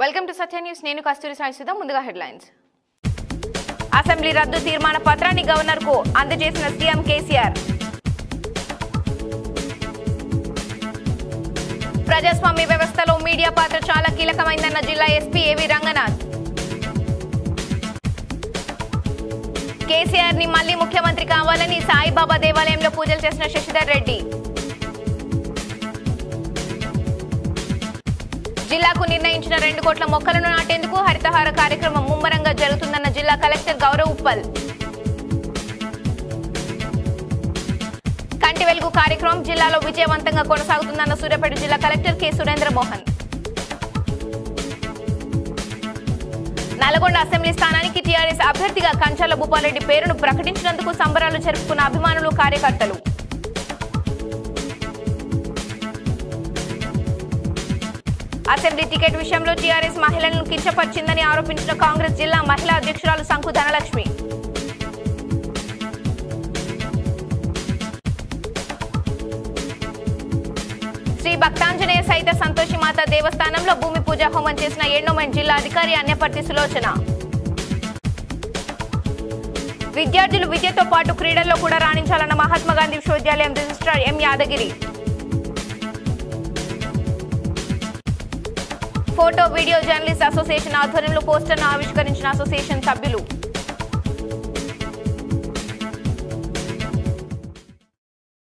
Welcome to Satya news. నేను కస్తూరి సాయిసుధా. ముందుగా headlines. Assembly రద్దు తీర్మాన పత్రాన్ని గవర్నర్కు అందజేసిన సీఎం కేసీఆర్. ప్రజాస్వామ్య వ్యవస్థలో మీడియా పాత్ర చాలా కీలకమైందన్న జిల్లా ఎస్పీ ఏవి రంగనాథ్. కేసీఆర్ ని మళ్లీ ముఖ్యమంత్రి కావాలని సాయిబాబా దేవాలయంలో పూజలు చేసిన శశిధర్ రెడ్డి. జిల్లాకు నిర్ణయించిన 2 కోట్ల మొక్కలను నాటేందుకు హరితహార కార్యక్రమం ముమ్మరంగా జరుగుతుందన్న జిల్లా కలెక్టర్ గౌరవ్ ఉప్పల్. కంటి వెలుగు కార్యక్రమం జిల్లాలో విజయవంతంగా కొనసాగుతుందన్న సూర్యాపేట జిల్లా collector K Surendra Mohan. Nalgonda assembly స్థానానికి టీఆర్ఎస్ అభ్యర్థిగా కంచర్ల భూపాలరెడ్డి పేరును ప్రకటించినందుకు సంబరాలు జరుపుకున్న అభిమానులు, కార్యకర్తలు. అసెంబ్లీ టికెట్ విషయంలో టీఆర్ఎస్ మహిళలను కించపరిచిందని ఆరోపించిన కాంగ్రెస్ జిల్లా మహిళా అధ్యక్షురాలు సంకు ధనలక్ష్మి. శ్రీ భక్తాంజనేయ సహిత సంతోషి మాత దేవస్థానంలో భూమి పూజా హోమం చేసిన ఎండోమెంట్ జిల్లా అధికారి అన్యపర్తి సులోచన. విద్యార్థులు విద్యతో పాటు క్రీడల్లో కూడా రాణించాలన్న మహాత్మాగాంధీ విశ్వవిద్యాలయం registrar M Yadagiri. Photo video journalist association ఆధ్వర్యంలో పోస్టర్ను ఆవిష్కరించిన అసోసియేషన్ సభ్యులు.